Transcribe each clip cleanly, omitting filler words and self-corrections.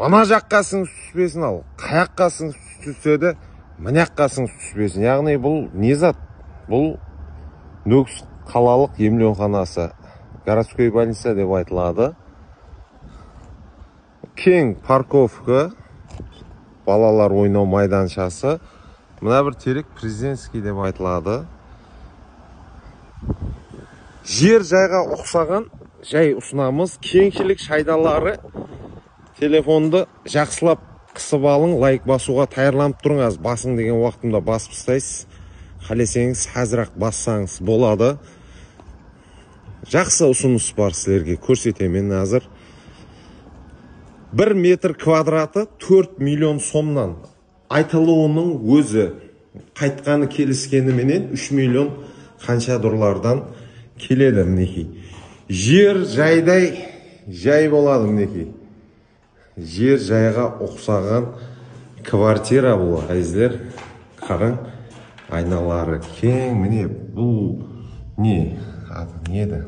мына жаққа сіңіп түспесін, ал қаяққа сіңіп түссе де мына жаққа сіңіп түспесін. Яғни бұл не зат? Бұл Нөкіс қалалық емханасы, городской больница деп айтылады. Кең парковка, балалар ойнау майданшасы. Мына бір терек президентский деп айтылады. Жер жайға ұқсаған жай ұсынамыз. Кеңшілік шайдалары. Телефонды жақсылап қысып алың, лайк басуға тайырланып тұрыңыз. Басың деген уақытымда басып ұстайсыз. Қалесеңіз қазірақ бассаңыз болады. Жақсы ұсыныс бар сілерге, көрсетемін әзір. 1 метр квадраты 4 миллион сомнан. Айтылуының өзі қайтқаны келіскені менен 3 миллион қанша доллардан келеді мінекей. Жер жайдай жай болады мінекей. Жер жайға ұқсаған квартира бұл, әйзілер. Қарың, айналары кең, міне бұл не? Неді?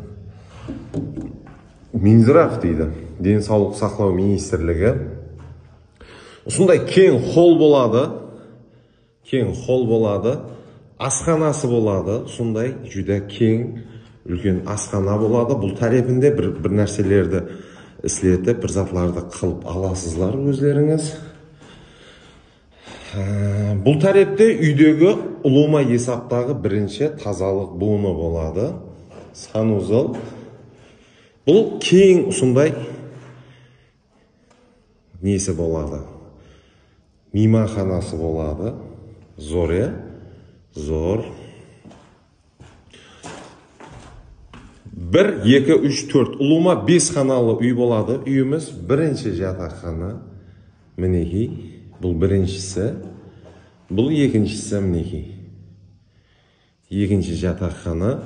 Минздрав дейді, денсаулық сақтау министрлігі. Осындай кең холл болады. Кең холл болады. Асханасы болады. Сондай жүдә кең, үлкен асхана болады. Бұл тарепінде бір нәрселерді іслетіп, бір затларды қылып аласызлар өзлеріңіз. Бұл тарепте үйдегі ұлыма есаптағы бірінші тазалық буыны болады. Санузел. Бұл кең ұсындай несі болады? Мейманханасы болады. Зор, зор. 1, 2, 3, 4. Ұлыма 5 қаналы үй болады. Үйіміз бірінші жатақхана. Мінекей. Бұл біріншісі. Бұл екіншісі мінекей. Екінші жатақхана.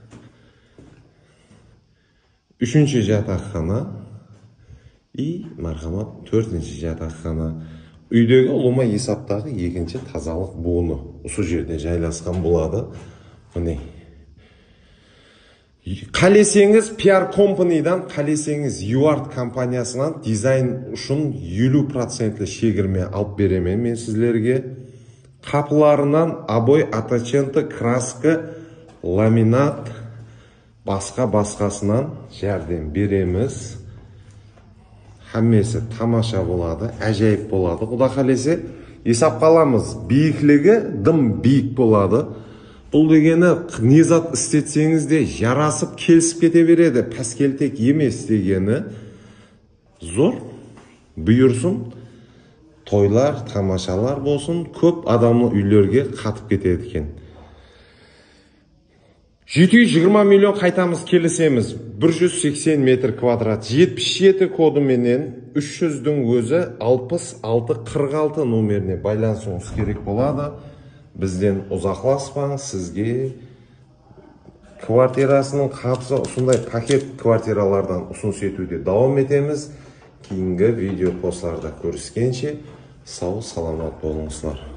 Үшінші жатақхана. И мархамат 4-ші жатақхана. Үйдегі ұлыма есаптағы екінші тазалық буыны. Осы жерде жайласқан болады. Міне. Қалесеңіз PR компаниядан, қалесеңіз UART компаниясынан дизайн үшін 50% шегірме алып беремен мен сіздерге. Қапыларынан обой, атаченті, краска, ламинат, басқасынан жәрдем береміз. Хаммесі тамаша болады, әжайып болады. Құда қалесе есап қаламыз. Биіклігі дым биік болады. Бұл дегені незат істетсеңіз де жарасып келісіп кете береді. Пәскелтек емес дегені. Зор, бұйырсын, тойлар, тамашалар болсын, көп адамлы үйлерге қатып кетеді екен. 720 миллион қайтамыз келісеміз. 180 метр квадрат. 77 коды менен 300-дің өзі 66-46 номеріне байланысуыңыз керек болады. Бізден ұзақласпаңыз, сізге квартирасының қапсы ұсындай пакет квартиралардан ұсыныс етуде давам етеміз. Кейінгі видео посттарда көріскенше сау саламат болыңыздар.